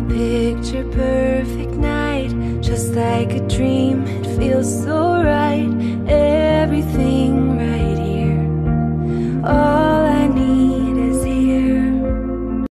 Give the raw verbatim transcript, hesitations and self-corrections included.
picture perfect night, just like a dream. It feels so